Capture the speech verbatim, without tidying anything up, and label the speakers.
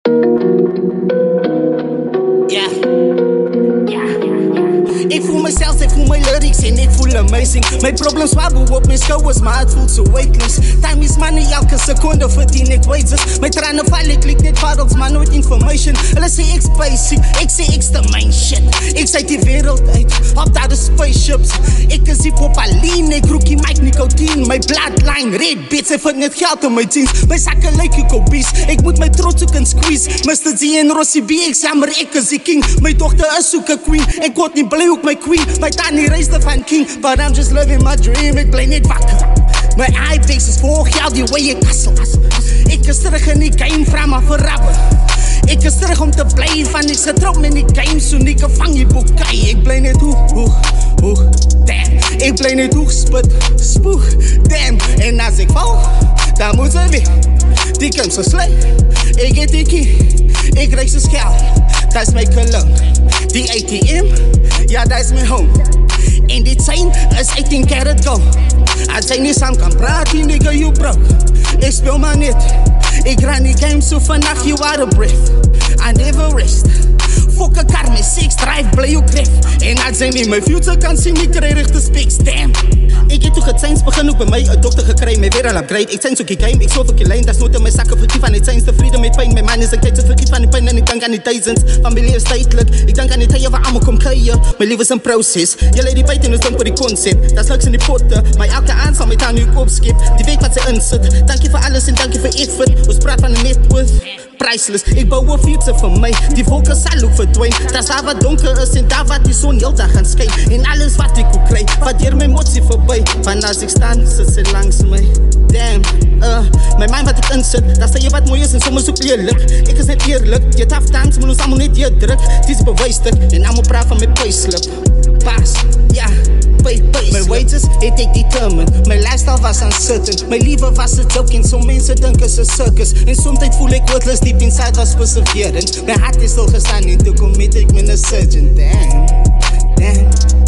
Speaker 1: Yeah. Ik voel mezelf, ik voel mijn lyrics en ik voel amazing. Mijn problems zwabbel op mijn schouders, maar het voelt zo weightless. Time is money, elke seconde verdien ik wages. Mijn tranen vallen, ik klik net parels, maar nooit information. Hulle sê ek's basic, ek sê ek's the main shit. Ik zei die wereld uit, op daar de spaceships. Ik is die popaline, ik roek die mic nicotine. Mijn bloodline, red bits, ik vind net geld in mijn jeans. Mijn zakken lijken ik obese, ik moet mijn trots ook een squeeze. mister G en Rossi B, ik jammer, ik is die king. Mijn dochter is ook een queen, ik word niet blij ook my queen. My tiny raised the fan king, but I'm just living my dream. Ik blij niet wakker. My eyepiece is vol geld, die way ik hustle. Ik is terug in die game, vraag maar voor rapper. Ik is terug om te blijven, ik zit erop met die game. Zo niet gevang je boekij. Ik blij niet hoog, hoog, hoog, damn. Ik blij niet hoog, sput, spoeg, damn. En als ik val, dan moet ze weer. Die komt zo slecht, ik get die key. Ik reis de schaal, dat is mijn cologne. Die A T M, ja dat is mijn home. En die chain is eighteen karat gold. Als jij niet samen kan praten, nigga you broke. Ik speel maar niet, ik ren die game zo vannacht, you out of breath. I never rest. Fuck a car met six drive, blij ook gref. En als jij niet mijn future kan zien, ik krijg rechte speaks, damn. Ik heb toch het science begin ook bij mij, een dokter gekregen, mij weer een upgrade. Ik zijn zoek die game, ik zoveel lijn, dat is nooit in mijn zakken. Verkief aan het science, tevreden met pijn. Mijn man is een kijk, verkief aan die pijn en ik denk aan die duizends. Familie is tijdelijk, ik denk aan die tijden waar allemaal kom krijgen. Mijn leven is een proces, jullie die pijn is dan voor die concept. Dat is luks in die potten, maar elke aanval met aan nu ik opskip. Die weet wat ze inzet, dank je voor alles en dank je voor effort. Ons praat van een net worth. Priceless, ik bouw een future voor mij. Die wolken zal ook verdwijnen. Dat is daar wat donker is en daar wat die zon heel dag gaan schijnen. En alles wat ik ook krijg, wat hier mijn motie voorbij. Van als ik sta, zit ze langs mij. Damn, uh, mijn mind wat ik inzet. Dat zei je wat mooi is en soms ook lelijk. Ik is net eerlijk, je tough times, maar ons allemaal niet je druk. Het is bewijstuk en allemaal praat van mijn payslip. Paas, ja. Pay, pay, mijn wages, het ik determined. Mijn lifestyle was uncertain. Mijn liefde was een joke en sommige mensen denken ze circus. En soms voel ik worthless, deep inside was perseverend. Mijn hart is stilgestaan en toen commit ik met een surgeon. Damn, damn.